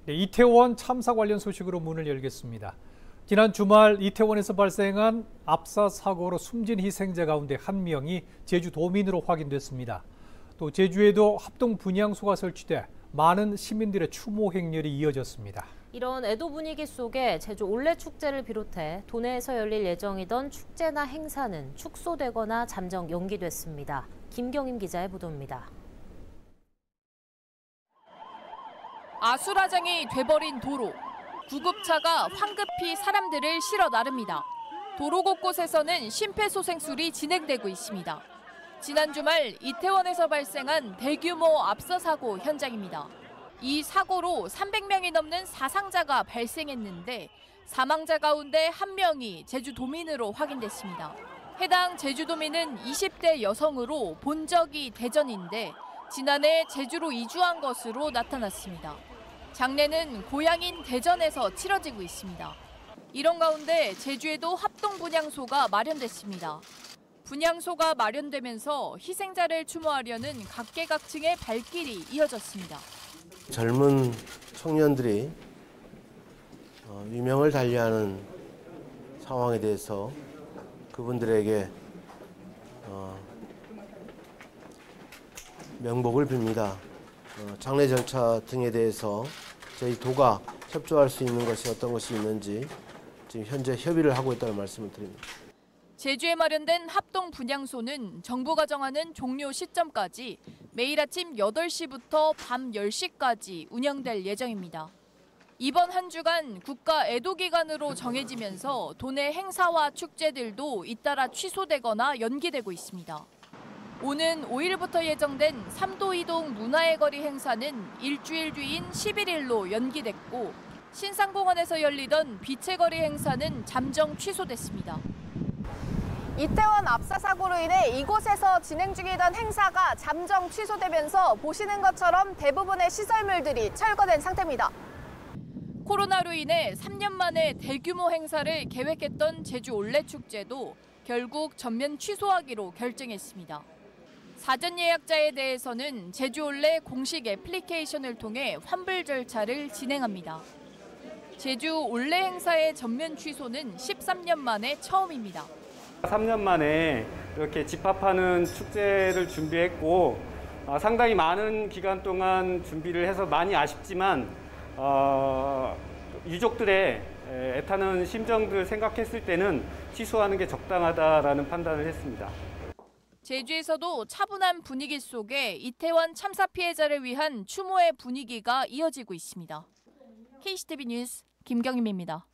네, 이태원 참사 관련 소식으로 문을 열겠습니다. 지난 주말 이태원에서 발생한 압사 사고로 숨진 희생자 가운데 한 명이 제주 도민으로 확인됐습니다. 또 제주에도 합동 분향소가 설치돼 많은 시민들의 추모 행렬이 이어졌습니다. 이런 애도 분위기 속에 제주 올레축제를 비롯해 도내에서 열릴 예정이던 축제나 행사는 축소되거나 잠정 연기됐습니다. 김경임 기자의 보도입니다. 아수라장이 돼버린 도로. 구급차가 황급히 사람들을 실어 나릅니다. 도로 곳곳에서는 심폐소생술이 진행되고 있습니다. 지난 주말 이태원에서 발생한 대규모 압사 사고 현장입니다. 이 사고로 300명이 넘는 사상자가 발생했는데 사망자 가운데 한 명이 제주도민으로 확인됐습니다. 해당 제주도민은 20대 여성으로 본 적이 대전인데 지난해 제주로 이주한 것으로 나타났습니다. 장례는 고향인 대전에서 치러지고 있습니다. 이런 가운데 제주에도 합동 분향소가 마련됐습니다. 분향소가 마련되면서 희생자를 추모하려는 각계각층의 발길이 이어졌습니다. 젊은 청년들이 유명을 달리하는 상황에 대해서 그분들에게 명복을 빕니다. 장례 절차 등에 대해서 저희 도가 협조할 수 있는 것이 어떤 것이 있는지 지금 현재 협의를 하고 있다는 말씀을 드립니다. 제주에 마련된 합동 분향소는 정부가 정하는 종료 시점까지 매일 아침 8시부터 밤 10시까지 운영될 예정입니다. 이번 한 주간 국가 애도 기간으로 정해지면서 도내 행사와 축제들도 잇따라 취소되거나 연기되고 있습니다. 오는 5일부터 예정된 삼도이동 문화의 거리 행사는 일주일 뒤인 11일로 연기됐고 신상공원에서 열리던 빛의 거리 행사는 잠정 취소됐습니다. 이태원 압사 사고로 인해 이곳에서 진행 중이던 행사가 잠정 취소되면서 보시는 것처럼 대부분의 시설물들이 철거된 상태입니다. 코로나로 인해 3년 만에 대규모 행사를 계획했던 제주 올레축제도 결국 전면 취소하기로 결정했습니다. 사전 예약자에 대해서는 제주 올레 공식 애플리케이션을 통해 환불 절차를 진행합니다. 제주 올레 행사의 전면 취소는 13년 만에 처음입니다. 3년 만에 이렇게 집합하는 축제를 준비했고 상당히 많은 기간 동안 준비를 해서 많이 아쉽지만 유족들의 애타는 심정들 생각했을 때는 취소하는 게 적당하다라는 판단을 했습니다. 제주에서도 차분한 분위기 속에 이태원 참사 피해자를 위한 추모의 분위기가 이어지고 있습니다. KCTV 뉴스 김경임입니다.